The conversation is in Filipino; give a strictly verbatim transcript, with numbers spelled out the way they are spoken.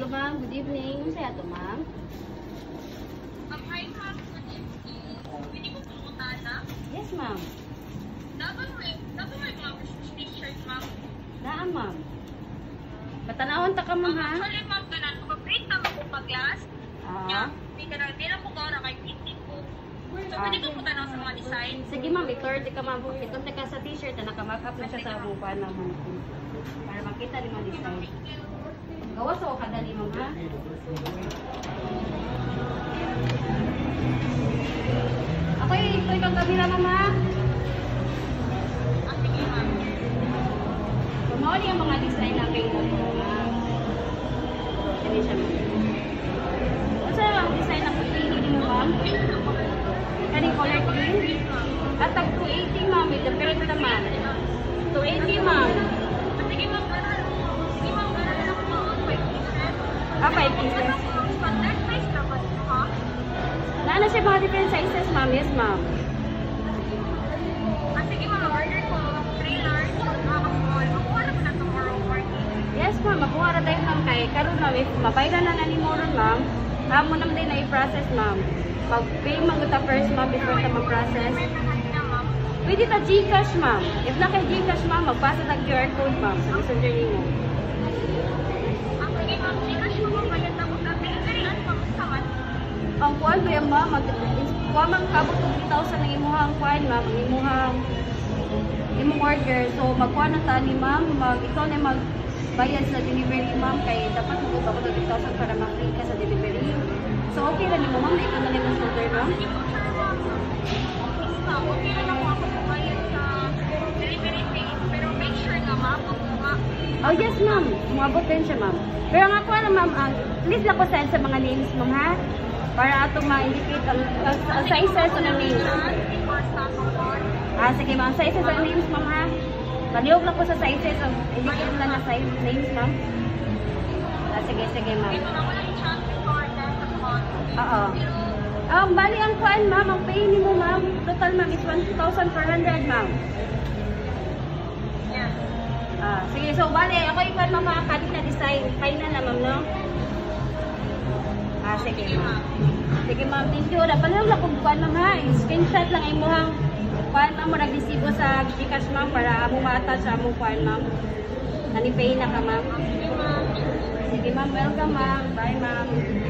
Hello ma'am, good evening. Ano saya to ma'am? Um, hi ma'am, good evening. Pwede ko pumunta na? Yes ma'am. Dapat may, dapat may mga t-shirt ma'am. Naan ma'am. Matanahon ta ka ma'am ha? Actually ma'am, ganun. Mag-break na ako pag-class. Ah. Yeah. Hindi ka na, hindi na po ka na kay fifty po. So, pwede ko punta na sa mga design. Sige ma'am, i-thirty ka ma'am. Itong teka sa t-shirt na nakamakap na siya sa buwan na ma'am. Para makita ni mga design. Gawas ako kadali ma'am ha? Ako yung ito ikang kabila ma'am ha? Ah, sige ma'am. Pumawali ang mga design na kayo ma'am. Sige siya ma'am. Ano ang design na pagpili mo ma'am? Kaning color green? At tag two eighty ma'am, ito pero ito naman. two eighty ma'am. Sige ma'am, ganun. Sige ma'am, ganun lang po. five pieces. Ah, five pieces. Standard price dapat mo ha? Naano siya mga different sizes ma'am? Yes ma'am. Ah, sige ma'am, order ko. three large, nakaka-small. Makuha na po na tomorrow morning. Yes ma'am, makuha na tayo ma'am kay karon ma'am, if mabayran na na ni mo ron ma'am, amo naman din na i-process ma'am. Pag-pay man ta first ma'am before ta mag-process. Pwede ta Gcash ma'am. If na kay Gcash ma'am, magpasa tag Q R code ma'am sa messenger nimo. Ang sige ma'am, Gcash mo ma'am, bayad na po sa delivery. Ano ma'am, saman? Ang kuan kuya ma'am, mag kuan man kabot og three thousand ang imuhang kuan ma'am, ang imuhang imong order. So magkuan na ta ni ma'am, mag ikaw na mag bayad sa delivery ma'am kay dapat mo ba ko three thousand para ma-free ka sa delivery. So okay lang mo ma'am, na ikaw na lang ang order ma'am. Sige po sir ma'am. Isa, okay na lang po ako pumayad sa delivery fee. Pero make sure na ma'am, ako nga. Oh yes ma'am, umabot din siya ma'am. Pero nga po na ma'am, ang please lang ko send sa mga names ma'am ha. Para atong ma-indicate ang, ang, ang sizes ng names. Ah, sige ma'am, sizes ng names ma'am ha. Palihog lang po sa sizes, ang indicate lang na size names ma'am. Ah, sige, sige ma'am. Ito na walang chance for that sa spot. Oo. Um, bali ang kuan ma'am, ang pay ni mo ma'am, total ma'am is one thousand four hundred ma'am. Yes. Ah, sige, so bali, ako yung kuan ma'am, makakalit na design. Final na ma'am, no? Ah, sige ma'am. Sige ma'am, thank you. Dapat lang lang kung kuan ma'am ha. Screenshot lang ay mo hang kuan ma'am, murag resibo sa Gcash ma'am para amo ma-attach sa among kuan ma'am. Nani-pay na ka ma'am. Sige ma'am. Sige ma'am, welcome ma'am. Bye ma'am.